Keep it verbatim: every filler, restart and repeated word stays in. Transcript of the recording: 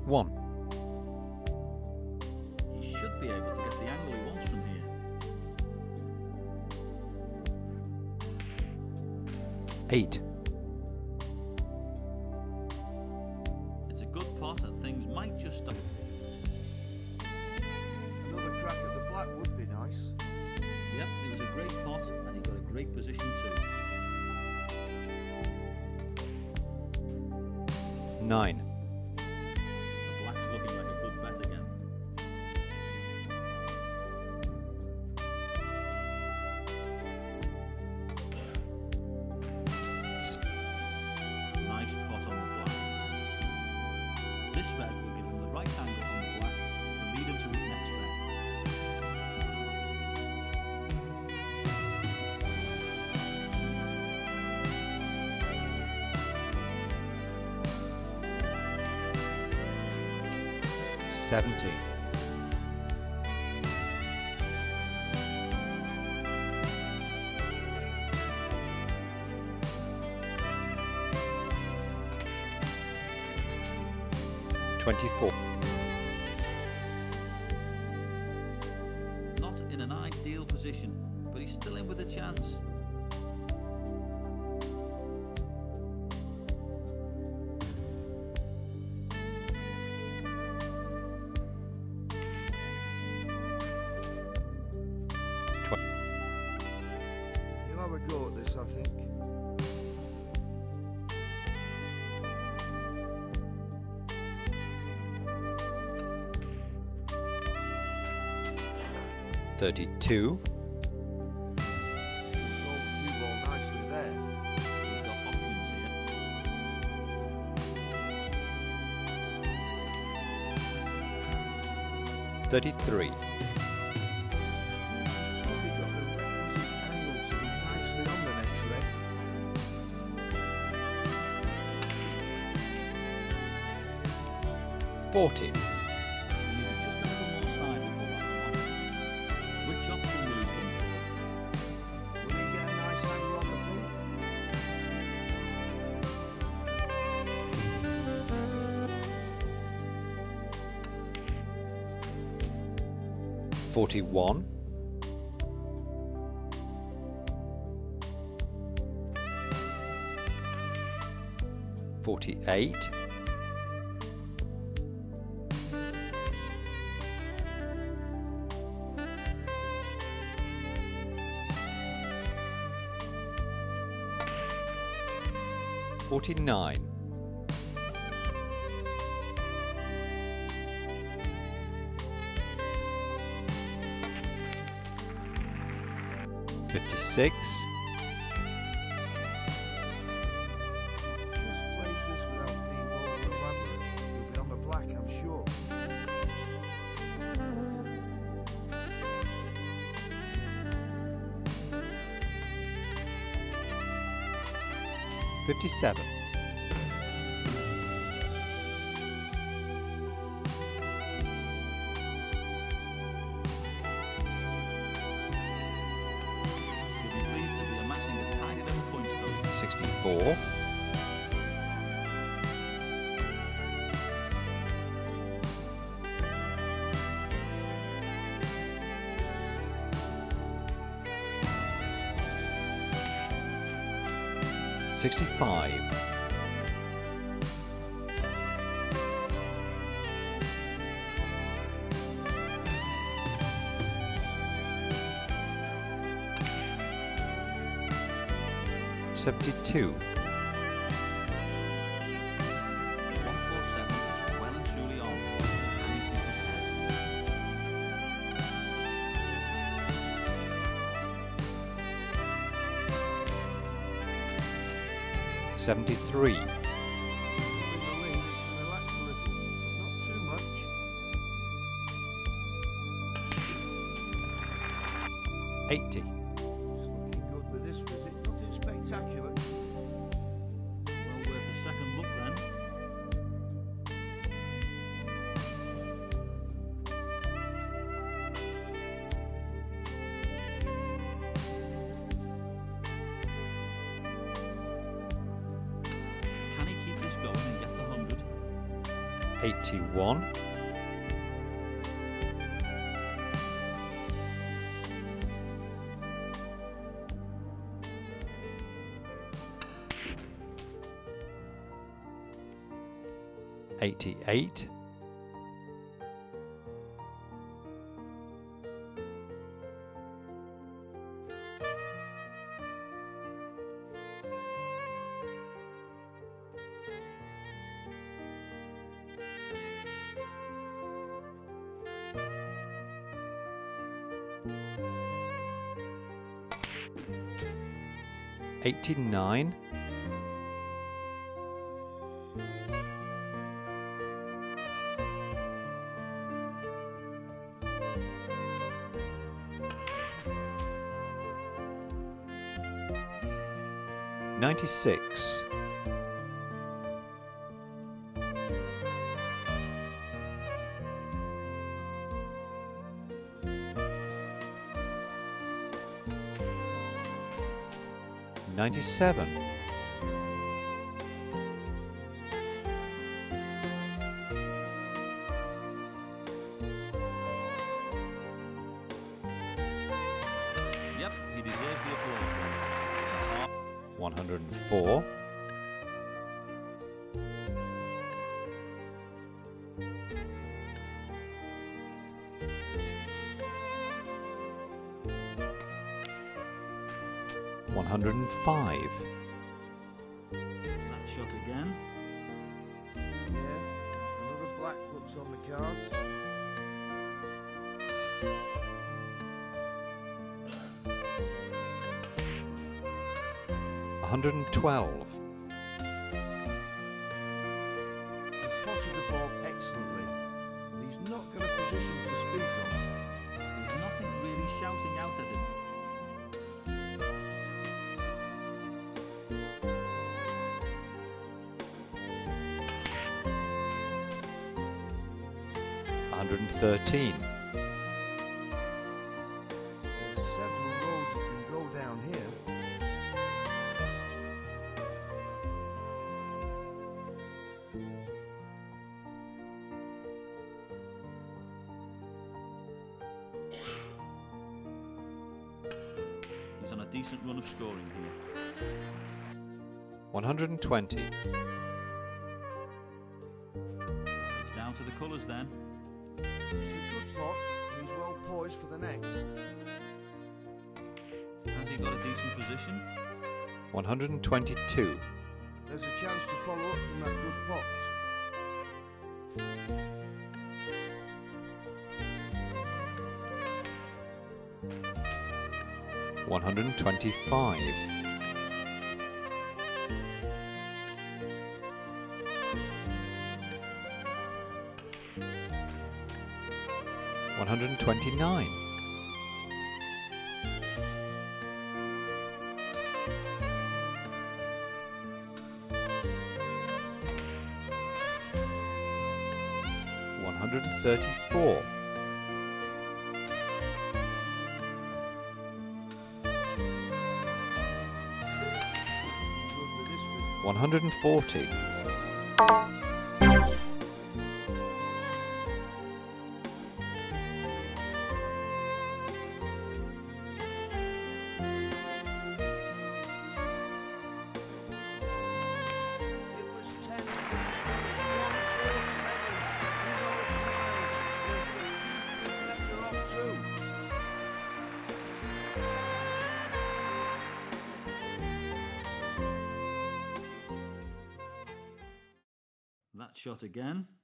one. He should be able to get the angle he wants from here. eight. It's a good pot and things might just stop. Another crack at the black would be nice. Yep, it was a great pot and he got a great position too. nine. The black's looking like a good bet again. Nice pot on the black. This bet will give him the right angle on the black to lead him to his next bet. seventeen. twenty-four. Not in an ideal position, but he's still in with a chance. He'll have a go at this, I think. thirty-two. Control the cue ball nicely there. He's got options here. thirty-three. Probably got the requisite angle to be nicely on the next leg. forty. He needed just a little more side before that one. Which option will he come for? Will he get a nice angle on the pin? forty-one. forty-eight. forty-nine. fifty-six. Just played this without being over elaborate. He'll be on the black, I'm sure. fifty-seven. He'll be pleased to be amassing a tiny little points total. sixty-four. sixty-five. seventy-two. one forty-seven is well and truly on. Can he keep his head? seventy-three. In the wing, relax a little. Not too much. eighty. It's looking good with this visit. Nothing spectacular. Well worth a second look then. Can he keep this going and get the hundred? eighty-one, eighty-eight, eighty-nine, ninety-six, ninety-seven, Yep, he deserves the applause. It's a hard one hundred four, one hundred five, that shot again. Yeah, another black looks on the cards. one hundred twelve, He potted the ball excellently, and he's not got a position to speak of. There's nothing really shouting out at him. one hundred thirteen, There's several roads you can go down here. He's on a decent run of scoring here. one hundred twenty, It's down to the colours then. It's a good pot, and he's well poised for the next. Has he got a decent position? one hundred twenty-two, There's a chance to follow up from that good pot. one hundred twenty-five, one hundred twenty-nine, one hundred thirty-four, Good with this one. one hundred forty, It was ten. one four seven. Hugo Smiles with the letter off too. That shot again.